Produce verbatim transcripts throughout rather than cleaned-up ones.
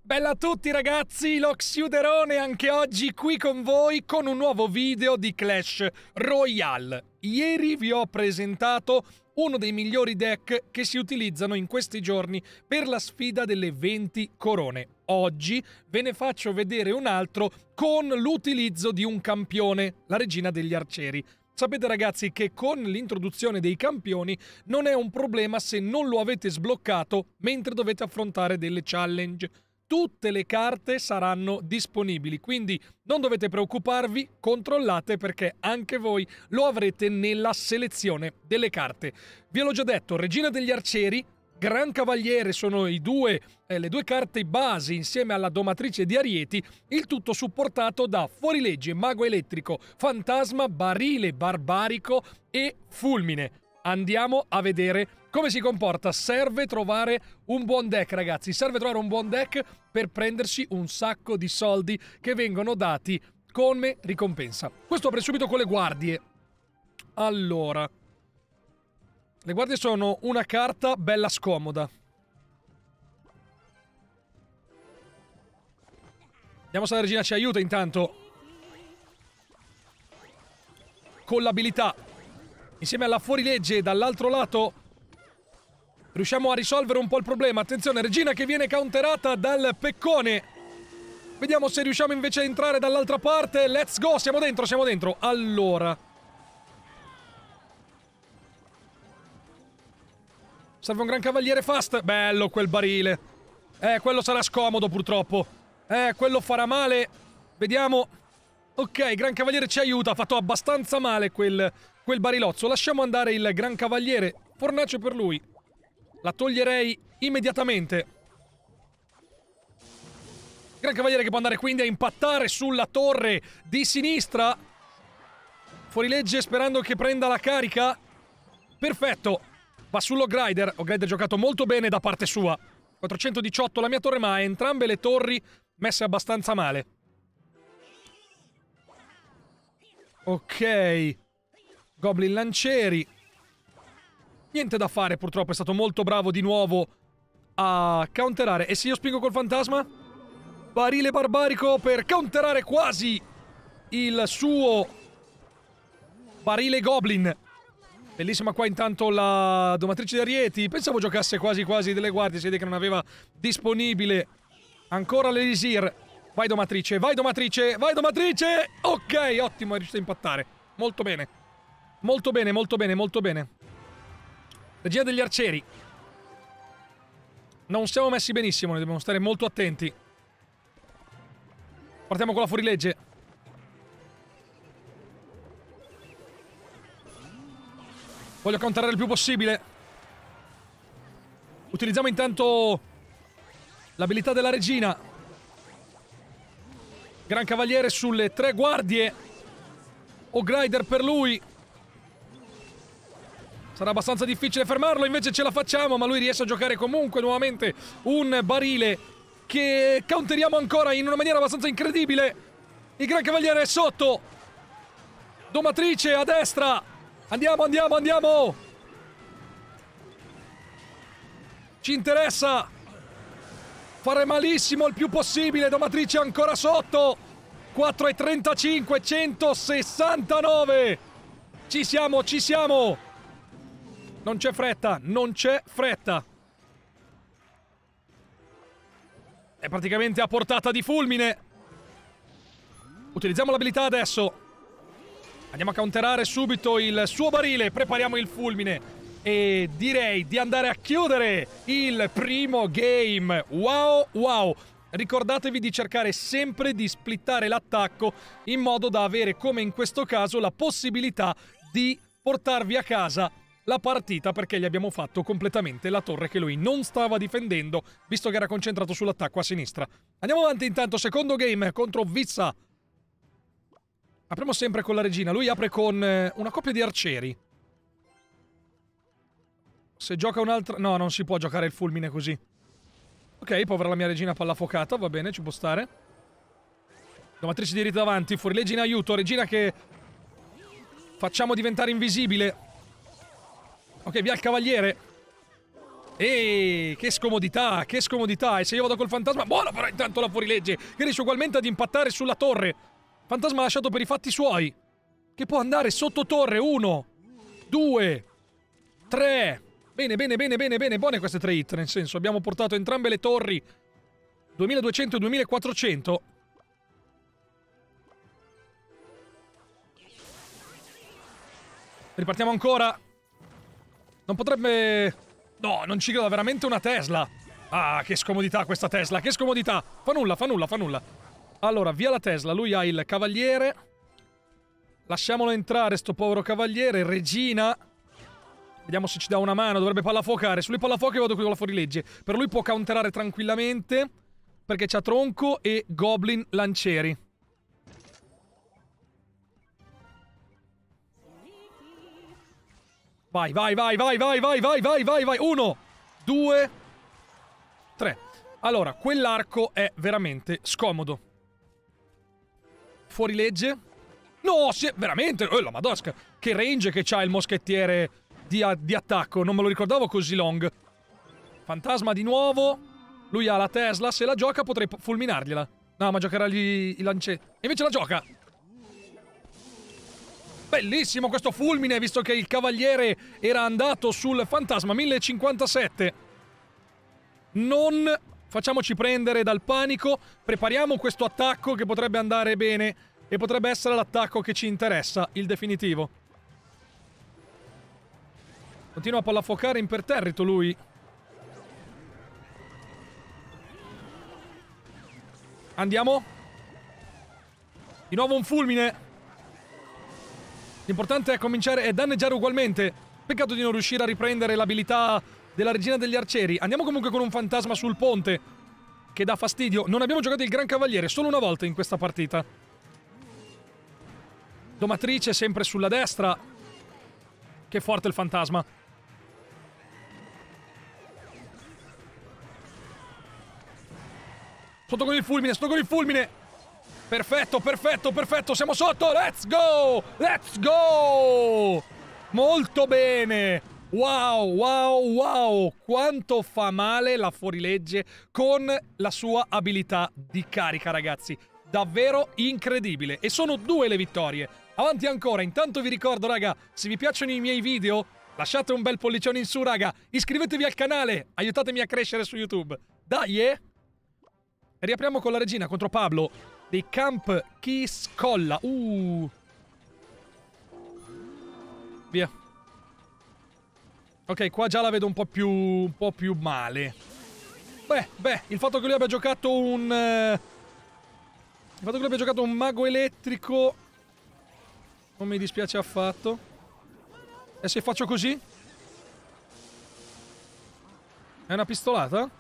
Bella a tutti ragazzi, lo Xiuderone anche oggi qui con voi con un nuovo video di Clash Royale. Ieri vi ho presentato uno dei migliori deck che si utilizzano in questi giorni per la sfida delle venti corone. Oggi ve ne faccio vedere un altro con l'utilizzo di un campione, la regina degli arcieri. Sapete ragazzi che con l'introduzione dei campioni non è un problema se non lo avete sbloccato mentre dovete affrontare delle challenge. Tutte le carte saranno disponibili, quindi non dovete preoccuparvi, controllate perché anche voi lo avrete nella selezione delle carte. Vi l'ho già detto, Regina degli Arcieri, Gran Cavaliere sono i due, eh, le due carte basi insieme alla Domatrice di Arieti, il tutto supportato da Fuorilegge, Mago Elettrico, Fantasma, Barile Barbarico e Fulmine. Andiamo a vedere come si comporta. Serve trovare un buon deck, ragazzi. Serve trovare un buon deck per prendersi un sacco di soldi che vengono dati come ricompensa. Questo apre subito con le guardie. Allora, le guardie sono una carta bella scomoda. Vediamo se la regina ci aiuta intanto. Con l'abilità. Insieme alla fuorilegge dall'altro lato riusciamo a risolvere un po' il problema. Attenzione, regina che viene counterata dal peccone. Vediamo se riusciamo invece a entrare dall'altra parte. Let's go, siamo dentro, siamo dentro. Allora, serve un gran cavaliere fast. Bello quel barile. Eh, quello sarà scomodo purtroppo. Eh, quello farà male. Vediamo. Ok, Gran Cavaliere ci aiuta. Ha fatto abbastanza male quel, quel barilozzo. Lasciamo andare il Gran Cavaliere. Fornace per lui. La toglierei immediatamente. Gran Cavaliere che può andare quindi a impattare sulla torre di sinistra. Fuorilegge sperando che prenda la carica. Perfetto. Va sull'Ogrider. Ogrider giocato molto bene da parte sua. quattrocentodiciotto la mia torre, ma entrambe le torri messe abbastanza male. Ok. Goblin lancieri. Niente da fare purtroppo, è stato molto bravo di nuovo a counterare. E se io spingo col fantasma? Barile barbarico per counterare quasi il suo barile goblin. Bellissima qua intanto la Domatrice di Arieti. Pensavo giocasse quasi quasi delle guardie, si vede che non aveva disponibile ancora l'Elisir. Vai Domatrice, vai Domatrice, vai Domatrice! Ok, ottimo, è riuscito a impattare. Molto bene. Molto bene, molto bene, molto bene. Regina degli Arcieri. Non siamo messi benissimo, ne dobbiamo stare molto attenti. Partiamo con la fuorilegge. Voglio counterare il più possibile. Utilizziamo intanto l'abilità della regina. Gran Cavaliere sulle tre guardie. Ogrider per lui. Sarà abbastanza difficile fermarlo, invece ce la facciamo, ma lui riesce a giocare comunque nuovamente un barile che counteriamo ancora in una maniera abbastanza incredibile. Il Gran Cavaliere è sotto. Domatrice a destra. Andiamo, andiamo, andiamo. Ci interessa fare malissimo il più possibile. Domatrice ancora sotto. quattro e trentacinque, centosessantanove. Ci siamo, ci siamo. Non c'è fretta, non c'è fretta. È praticamente a portata di fulmine. Utilizziamo l'abilità adesso. Andiamo a counterare subito il suo barile. Prepariamo il fulmine. E direi di andare a chiudere il primo game. Wow, wow. Ricordatevi di cercare sempre di splittare l'attacco in modo da avere, come in questo caso, la possibilità di portarvi a casa la partita, perché gli abbiamo fatto completamente la torre che lui non stava difendendo, visto che era concentrato sull'attacco a sinistra. Andiamo avanti intanto, secondo game contro Vizza. Apriamo sempre con la regina, lui apre con eh, una coppia di arcieri. Se gioca un'altra... No, non si può giocare il fulmine così. Ok, povera la mia regina pallafocata, va bene, ci può stare. Domatrice di Arieti davanti, fuorilegge in aiuto, regina che facciamo diventare invisibile. Ok, via il cavaliere. Ehi, che scomodità, che scomodità. E se io vado col fantasma... Buono, però intanto la fuorilegge, che riesce ugualmente ad impattare sulla torre. Fantasma lasciato per i fatti suoi. Che può andare sotto torre. Uno, due, tre. Bene, bene, bene, bene, bene. Buone queste tre hit, nel senso, abbiamo portato entrambe le torri. duemiladuecento e duemilaquattrocento. Ripartiamo ancora. Non potrebbe... No, non ci credo, veramente una Tesla. Ah, che scomodità questa Tesla, che scomodità. Fa nulla, fa nulla, fa nulla. Allora, via la Tesla, lui ha il cavaliere. Lasciamolo entrare, sto povero cavaliere. Regina. Vediamo se ci dà una mano, dovrebbe pallafuocare. Su lui pallafuoco e vado qui con la fuorilegge. Per lui può counterare tranquillamente, perché c'ha tronco e goblin lancieri. Vai, vai, vai, vai, vai, vai, vai, vai, vai, vai. Uno, due, tre. Allora, quell'arco è veramente scomodo. Fuorilegge. No, si è veramente... Oh, la madosca. Che range che c'ha il moschettiere di, di attacco. Non me lo ricordavo così long. Fantasma di nuovo. Lui ha la Tesla. Se la gioca potrei fulminargliela. No, ma giocherà gli, i lancieri. E invece la gioca. Bellissimo questo fulmine, visto che il cavaliere era andato sul fantasma. mille cinquantasette. Non facciamoci prendere dal panico. Prepariamo questo attacco che potrebbe andare bene. E potrebbe essere l'attacco che ci interessa, il definitivo. Continua a pallafuocare imperterrito lui. Andiamo. Di nuovo un fulmine. L'importante è cominciare e danneggiare ugualmente. Peccato di non riuscire a riprendere l'abilità della regina degli arcieri. Andiamo comunque con un fantasma sul ponte, che dà fastidio. Non abbiamo giocato il gran cavaliere solo una volta in questa partita. Domatrice sempre sulla destra. Che forte il fantasma. Sotto con il fulmine, sotto con il fulmine. Perfetto, perfetto, perfetto, siamo sotto, let's go, let's go, molto bene, wow, wow, wow, quanto fa male la fuorilegge con la sua abilità di carica, ragazzi, davvero incredibile, e sono due le vittorie, avanti ancora. Intanto vi ricordo, raga, se vi piacciono i miei video, lasciate un bel pollicione in su, raga, iscrivetevi al canale, aiutatemi a crescere su YouTube, dai, eh? E riapriamo con la regina contro Pablo dei Camp Kiscolla. Uh. Via. Ok, qua già la vedo un po' più un po' più male. Beh, beh, il fatto che lui abbia giocato un uh, il fatto che lui abbia giocato un mago elettrico non mi dispiace affatto. E se faccio così? È una pistolata?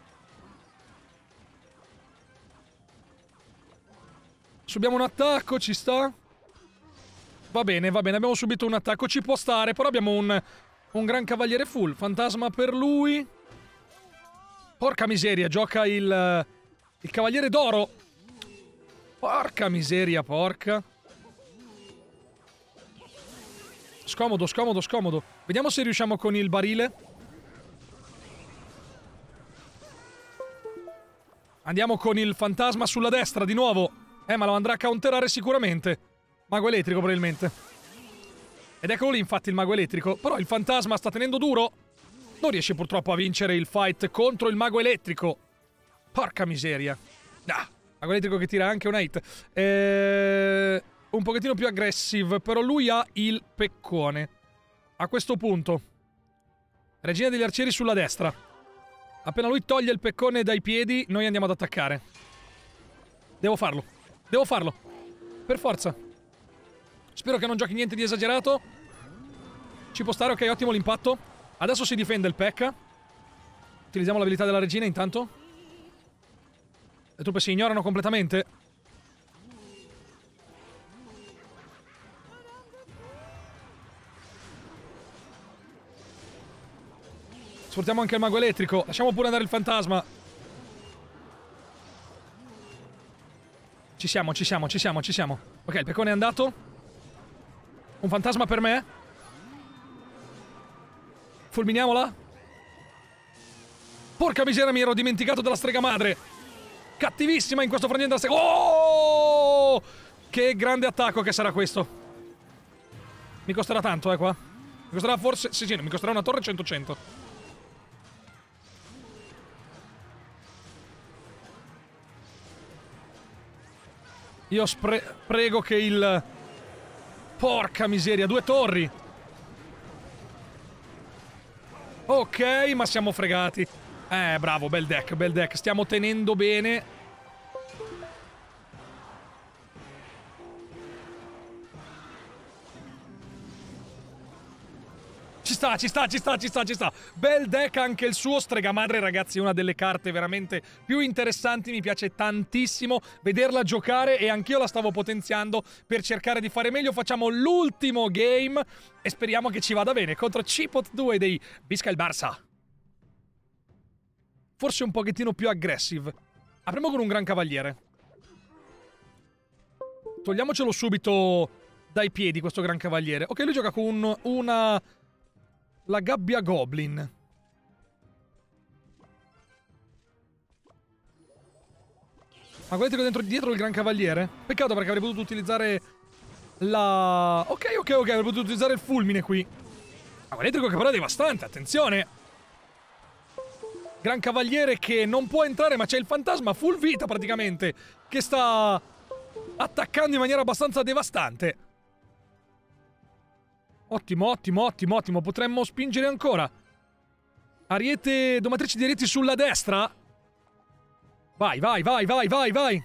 Subiamo un attacco, ci sta? Va bene, va bene, abbiamo subito un attacco, ci può stare, però abbiamo un, un gran cavaliere full. Fantasma per lui. Porca miseria, gioca il, il cavaliere d'oro. Porca miseria, porca. Scomodo, scomodo, scomodo. Vediamo se riusciamo con il barile. Andiamo con il fantasma sulla destra, di nuovo. Eh, ma lo andrà a counterare sicuramente. Mago elettrico, probabilmente. Ed eccolo lì, infatti, il mago elettrico. Però il fantasma sta tenendo duro. Non riesce purtroppo a vincere il fight contro il mago elettrico. Porca miseria. Ah, mago elettrico che tira anche una hit. Eh, un pochettino più aggressive, però lui ha il peccone. A questo punto. Regina degli arcieri sulla destra. Appena lui toglie il peccone dai piedi, noi andiamo ad attaccare. Devo farlo. Devo farlo. Per forza. Spero che non giochi niente di esagerato. Ci può stare, ok, ottimo l'impatto. Adesso si difende il P.E.K.K.A. Utilizziamo l'abilità della regina intanto. Le truppe si ignorano completamente. Sfruttiamo anche il mago elettrico. Lasciamo pure andare il fantasma. Ci siamo, ci siamo, ci siamo, ci siamo. Ok, il peccone è andato. Un fantasma per me. Fulminiamola. Porca miseria, mi ero dimenticato della strega madre. Cattivissima in questo frangente della strega. Oh! Che grande attacco che sarà questo. Mi costerà tanto, eh, qua. Mi costerà forse... Sì, sì, mi costerà una torre cento cento. Io prego che il... Porca miseria, due torri. Ok, ma siamo fregati. Eh, bravo, bel deck, bel deck. Stiamo tenendo bene. Ci sta, ci sta, ci sta, ci sta, ci sta. Bel deck anche il suo. Stregamadre, ragazzi, è una delle carte veramente più interessanti. Mi piace tantissimo vederla giocare e anch'io la stavo potenziando per cercare di fare meglio. Facciamo l'ultimo game e speriamo che ci vada bene contro Cipot due dei Bisca il Barça. Forse un pochettino più aggressive. Apriamo con un Gran Cavaliere. Togliamocelo subito dai piedi questo Gran Cavaliere. Ok, lui gioca con una... La Gabbia Goblin. Ma guardate dentro, dietro il Gran Cavaliere? Peccato perché avrei potuto utilizzare la... Ok, ok, ok, avrei potuto utilizzare il fulmine qui. Magnetrico che però è devastante, attenzione! Gran Cavaliere che non può entrare, ma c'è il fantasma full vita praticamente, che sta attaccando in maniera abbastanza devastante. Ottimo, ottimo, ottimo, ottimo. Potremmo spingere ancora. Ariete, domatrice di arieti sulla destra. Vai, vai, vai, vai, vai, vai.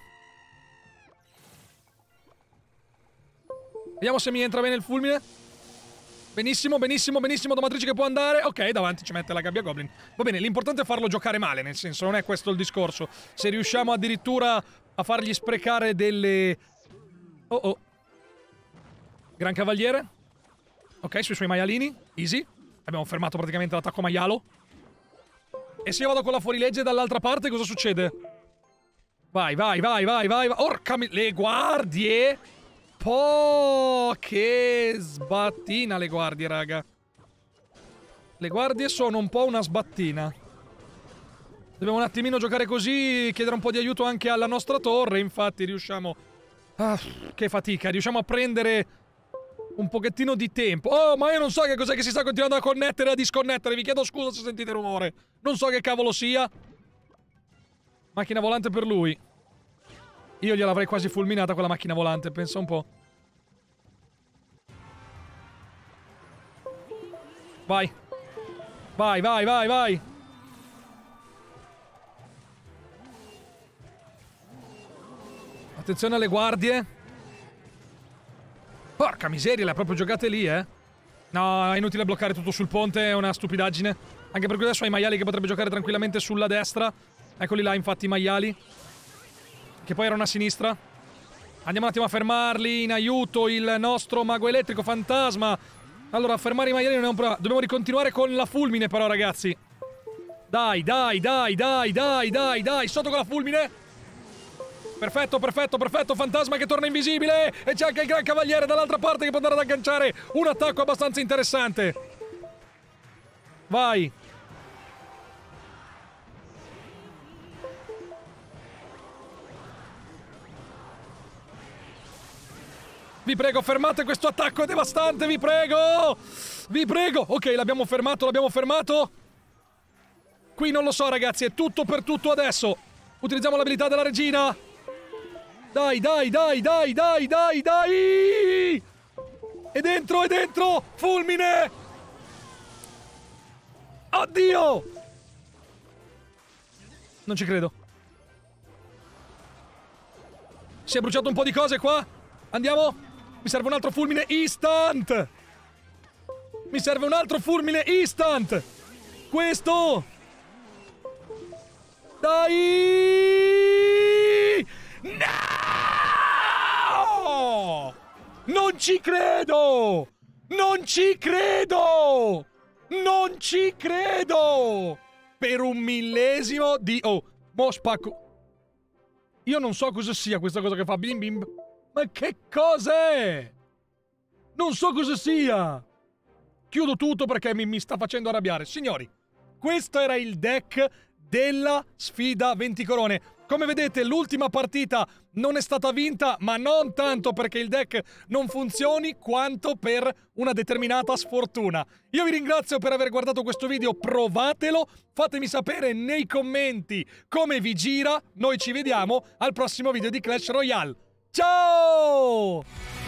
Vediamo se mi entra bene il fulmine. Benissimo, benissimo, benissimo. Domatrice che può andare. Ok, davanti ci mette la Gabbia Goblin. Va bene, l'importante è farlo giocare male, nel senso, non è questo il discorso. Se riusciamo addirittura a fargli sprecare delle... Oh, oh. Gran Cavaliere. Ok, sui suoi maialini. Easy. Abbiamo fermato praticamente l'attacco maialo. E se io vado con la fuorilegge dall'altra parte, cosa succede? Vai, vai, vai, vai, vai. Orca mi... Le guardie! Po' che sbattina le guardie, raga. Le guardie sono un po' una sbattina. Dobbiamo un attimino giocare così, chiedere un po' di aiuto anche alla nostra torre. Infatti riusciamo... Ah, che fatica. Riusciamo a prendere... un pochettino di tempo. Oh, ma io non so che cos'è che si sta continuando a connettere e a disconnettere. Vi chiedo scusa se sentite rumore. Non so che cavolo sia. Macchina volante per lui. Io gliel'avrei quasi fulminata quella macchina volante, pensa un po'. Vai. Vai, vai, vai, vai. Attenzione alle guardie. Porca miseria, le ha proprio giocate lì, eh? No, è inutile bloccare tutto sul ponte, è una stupidaggine. Anche perché adesso ha i maiali che potrebbe giocare tranquillamente sulla destra. Eccoli là, infatti, i maiali. Che poi erano a sinistra. Andiamo un attimo a fermarli, in aiuto il nostro mago elettrico fantasma. Allora, fermare i maiali non è un problema. Dobbiamo ricontinuare con la fulmine, però, ragazzi. Dai, dai, dai, dai, dai, dai, dai, sotto con la fulmine. Perfetto, perfetto, perfetto, fantasma che torna invisibile. E c'è anche il Gran Cavaliere dall'altra parte che può andare ad agganciare un attacco abbastanza interessante. Vai. Vi prego, fermate questo attacco devastante, vi prego! Vi prego! Ok, l'abbiamo fermato, l'abbiamo fermato. Qui non lo so, ragazzi, è tutto per tutto adesso. Utilizziamo l'abilità della regina. Dai, dai, dai, dai, dai, dai, dai! È dentro, è dentro! Fulmine! Oddio! Non ci credo. Si è bruciato un po' di cose qua. Andiamo? Mi serve un altro fulmine instant! Mi serve un altro fulmine instant! Questo! Dai! No! Non ci credo! Non ci credo! Non ci credo! Per un millesimo di... Oh, mo spacco... Io non so cosa sia questa cosa che fa bim bim. Ma che cos'è? Non so cosa sia! Chiudo tutto perché mi, mi sta facendo arrabbiare. Signori, questo era il deck della sfida venti corone. Come vedete, l'ultima partita non è stata vinta, ma non tanto perché il deck non funzioni, quanto per una determinata sfortuna. Io vi ringrazio per aver guardato questo video, provatelo, fatemi sapere nei commenti come vi gira. Noi ci vediamo al prossimo video di Clash Royale. Ciao!